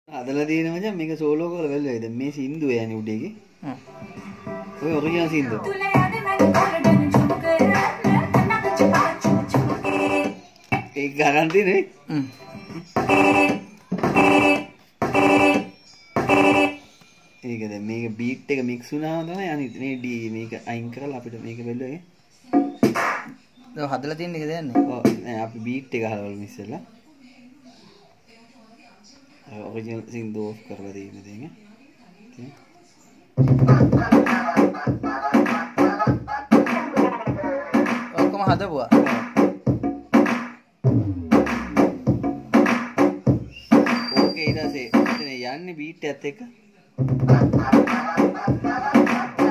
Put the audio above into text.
හදලා තියෙන මචං මේක සෝලෝ කරලා බැලුවයිද මේ සින්දුව යන්නේ උඩේගේ ඔය ඔරිජිනල් සින්දුව ඒක ගාරන්ටි නේ ඒක දැන් මේක බීට් එක මික්ස් වුණාම තමයි අනිත් මේ ඩී මේක අයින් කරලා අපිට මේක බැලුවේ දැන් හදලා තියෙන එක දයන්නේ ඔව් නෑ අපි බීට් එක හදලා බලමු ඉස්සෙල්ලා original සින්දුව ඔෆ් කරලා තියෙන දෙයක් ඔක්කොම හදපුවා ඕකේ ඊට පස්සේ එතන යන්නේ බීට් එකත් එක්ක